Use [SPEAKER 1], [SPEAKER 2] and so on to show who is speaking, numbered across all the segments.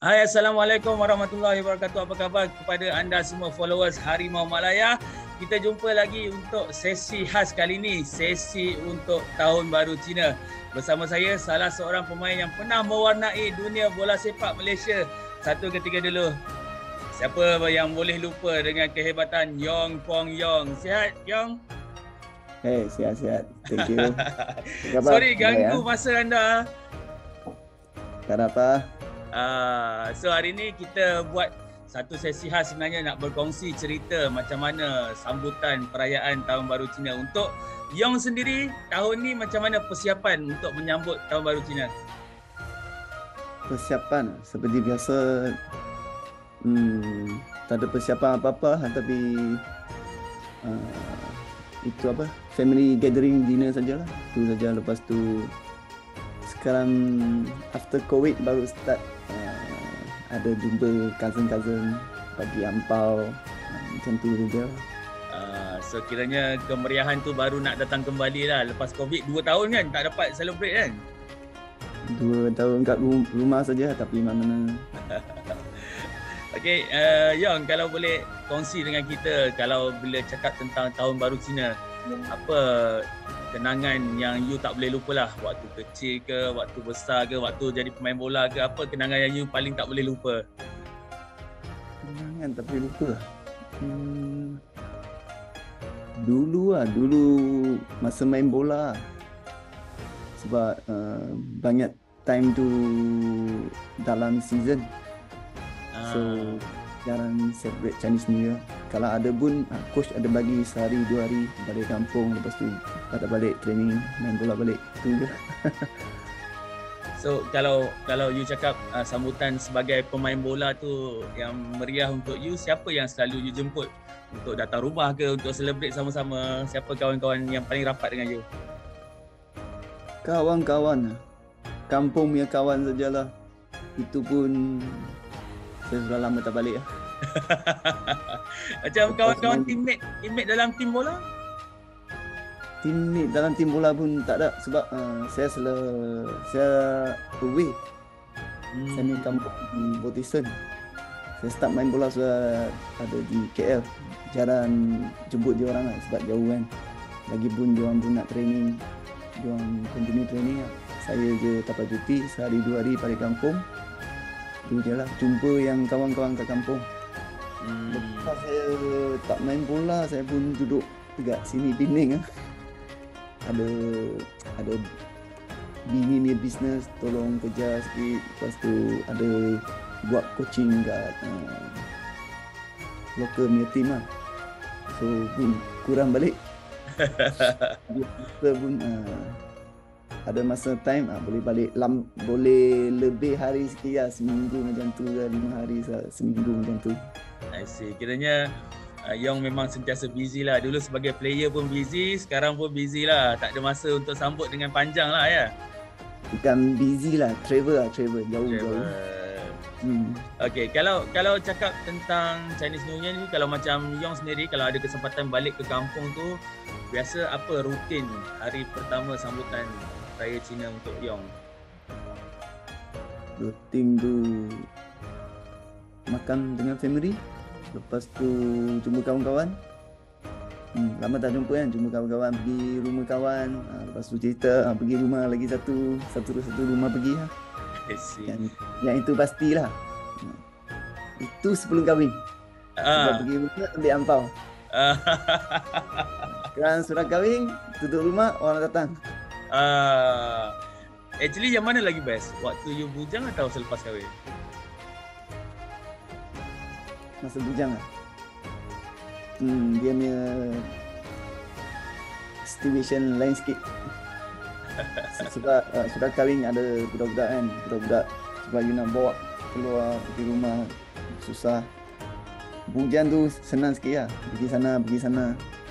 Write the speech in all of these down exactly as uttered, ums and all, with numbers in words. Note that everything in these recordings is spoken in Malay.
[SPEAKER 1] Hai, Assalamualaikum warahmatullahi wabarakatuh. Apa khabar kepada anda semua followers Harimau Malaya? Kita jumpa lagi untuk sesi khas kali ini, sesi untuk Tahun Baru Cina. Bersama saya, salah seorang pemain yang pernah mewarnai dunia bola sepak Malaysia. Satu ketika dulu. Siapa yang boleh lupa dengan kehebatan Yong Pong Yong? Sihat, Yong?
[SPEAKER 2] Hey, sihat-sihat. Thank you.
[SPEAKER 1] Sorry, ganggu ya? Masa anda.
[SPEAKER 2] Tak ada apa.
[SPEAKER 1] Uh, so hari ni kita buat satu sesi khas sebenarnya nak berkongsi cerita macam mana sambutan perayaan Tahun Baru Cina. Untuk Yong sendiri, tahun ni macam mana persiapan untuk menyambut Tahun Baru Cina?
[SPEAKER 2] Persiapan seperti biasa, hmm, tak ada persiapan apa-apa, tapi uh, itu apa, family gathering dinner sajalah. Tu saja. Lepas tu sekarang after COVID baru start uh, ada jumpa cousin-cousin, bagi ampau, uh, macam tu saja.
[SPEAKER 1] Uh, so kiranya kemeriahan tu baru nak datang kembali lah lepas COVID dua tahun kan tak dapat celebrate kan?
[SPEAKER 2] Dua tahun kat rumah saja, tapi mana-mana.
[SPEAKER 1] Okey, uh, Yong, kalau boleh kongsi dengan kita kalau bila cakap tentang Tahun Baru Cina, apa kenangan yang you tak boleh lupa lah? Waktu kecil ke, waktu besar ke, waktu jadi pemain bola ke, apa kenangan yang you paling tak boleh lupa?
[SPEAKER 2] Kenangan tak boleh lupa? Hmm, dulu lah, dulu masa main bola. Sebab uh, banyak time tu dalam season. Ah. So jarang celebrate Chinese New Year. Kalau ada pun, coach ada bagi sehari dua hari balik kampung, lepas tu pada balik training, main bola balik. Itu je.
[SPEAKER 1] So kalau kalau you cakap uh, sambutan sebagai pemain bola tu yang meriah untuk you, siapa yang selalu you jemput untuk datang rumah ke, untuk celebrate sama-sama? Siapa kawan-kawan yang paling rapat dengan you?
[SPEAKER 2] Kawan-kawan, kampung punya kawan sajalah. Itu pun saya sudah lama tak balik lah.
[SPEAKER 1] Macam kawan-kawan teammate, teammate dalam tim bola?
[SPEAKER 2] Teammate dalam tim bola pun tak ada, sebab uh, saya selalu saya away. Hmm. Saya main kampung di Botiston. Saya start main bola sudah ada di K L. Jarang jemput dia orang lah, sebab jauh kan. Lagipun dia orang pun nak training, dia orang continue training lah. Saya je dapat cuti sehari dua hari balik kampung. Itu je lah, jumpa yang kawan-kawan kat kampung. Hmm. Lepas saya tak main bola, saya pun duduk dekat sini Pening lah. Ada ada bini punya business, tolong kerja sikit. Lepas tu ada buat coaching kat uh, local punya team lah. So pun kurang balik. Kita pun uh, ada masa time ah boleh balik lam, boleh lebih hari sikit lah, seminggu macam tu lah, lima hari seminggu macam tu.
[SPEAKER 1] I see. Kiranya uh, Yong memang sentiasa busy lah. Dulu sebagai player pun busy, sekarang pun busy lah. Tak ada masa untuk sambut dengan panjang lah ya.
[SPEAKER 2] Bukan busy lah, travel lah, travel jauh-jauh.
[SPEAKER 1] Hmm. Okay, kalau kalau cakap tentang Chinese New Year ni, kalau macam Yong sendiri, kalau ada kesempatan balik ke kampung tu, biasa apa rutin hari pertama sambutan Raya Cina untuk Yong?
[SPEAKER 2] Rutin tu makan dengan family, lepas tu jumpa kawan-kawan. Hmm, lama tak jumpa kan, jumpa kawan-kawan, pergi rumah kawan, ha, lepas tu cerita, ha, pergi rumah lagi satu, satu-satu rumah pergi ha. Yang, yang itu pastilah. Ha. Itu sebelum kahwin. Sebab ah. pergi rumah ambil ampau. Sekarang sudah kahwin, tutup rumah, orang datang.
[SPEAKER 1] Uh, actually yang mana lagi best? Waktu you bujang atau selepas kahwin?
[SPEAKER 2] Masa bujang lah. Hmm, dia punya situation lain sikit. Sebab uh, sudah kahwin ada budak-budak kan, budak-budak sebab you nak bawa keluar pergi rumah susah. Bujang tu senang sikit lah, pergi sana pergi sana,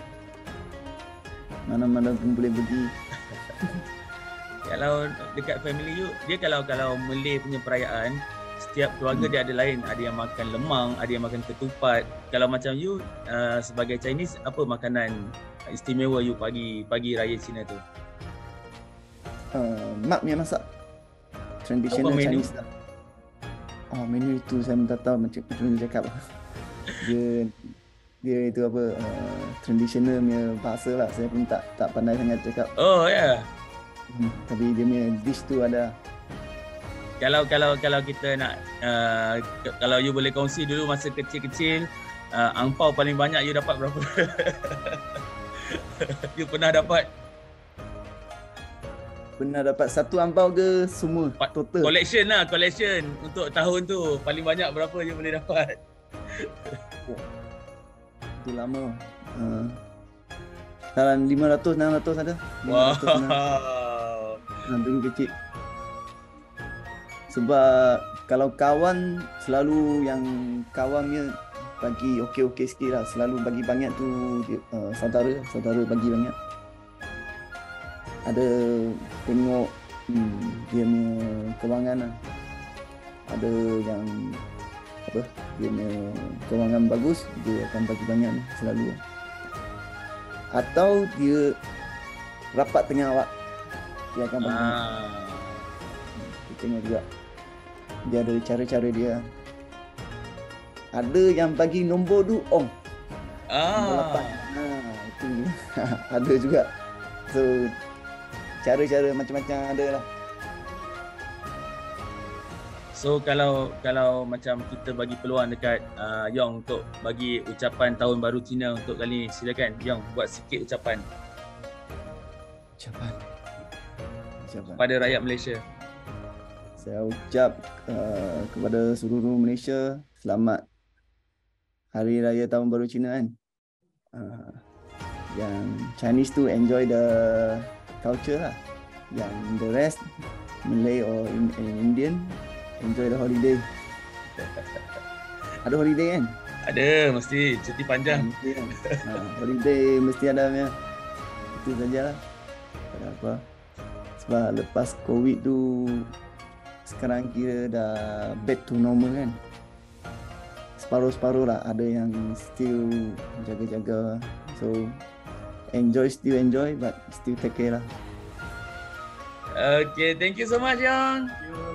[SPEAKER 2] mana-mana pun boleh pergi.
[SPEAKER 1] Kalau dekat family you, dia kalau kalau Malay punya perayaan, setiap keluarga hmm. dia ada lain. Ada yang makan lemang, ada yang makan ketupat. Kalau macam you uh, sebagai Chinese, apa makanan istimewa you pagi pagi raya Cina tu?
[SPEAKER 2] Uh, mak punya masak traditional Chinese lah. Oh, menu itu saya minta tahu macam macam mana dia cakap. Dia dia itu apa uh, traditional punya bahasa lah. Saya pun tak tak pandai sangat cakap.
[SPEAKER 1] Oh ya. Yeah.
[SPEAKER 2] Hmm, tapi dia punya dish tu ada.
[SPEAKER 1] Kalau kalau kalau kita nak uh, kalau you boleh kongsi dulu masa kecil-kecil uh, angpau paling banyak you dapat berapa? You pernah dapat?
[SPEAKER 2] Pernah dapat satu angpau ke semua total?
[SPEAKER 1] Collection lah, collection untuk tahun tu paling banyak berapa you boleh dapat?
[SPEAKER 2] Oh, itu lama. Uh, dalam lima ratus enam ratus ada.
[SPEAKER 1] Wow.
[SPEAKER 2] Nah, dulu kecil. Sebab kalau kawan selalu yang kawannya bagi okey-okey sikit lah. Selalu bagi banyak tu dia, uh, saudara, saudara bagi banyak. Ada tengok hmm, dia punya kewangan lah. Ada yang apa dia punya kewangan bagus, dia akan bagi banyak lah, selalu. Atau dia rapat dengan awak, dia akan bagi. Ah. Kita tengok juga. Dia ada cara-cara dia. Ada yang bagi nombor du ong. Ah. Nombor lapan. Ha, itu ada juga. So cara-cara macam-macam ada lah.
[SPEAKER 1] So kalau kalau macam kita bagi peluang dekat uh, Yong untuk bagi ucapan tahun baru Cina untuk kali ni, silakan Yong buat sikit ucapan.
[SPEAKER 2] Ucapan. Ucapan.
[SPEAKER 1] Pada rakyat Malaysia.
[SPEAKER 2] Saya ucap uh, kepada seluruh Malaysia selamat Hari Raya Tahun Baru Cina kan. Uh, yang Chinese tu enjoy the culture lah. Yang the rest Malay or in, in Indian enjoy the holiday. Ada holiday kan?
[SPEAKER 1] Ada, mesti cuti panjang.
[SPEAKER 2] Mesti kan? uh, holiday mesti ada punya. Itu sajalah. Tak ada apa. Sebab lepas COVID tu sekarang kira dah back to normal kan. Separuh-separuh lah. Ada yang still jaga-jaga. So enjoy, still enjoy, but still take care lah.
[SPEAKER 1] Okay, thank you so much Yong.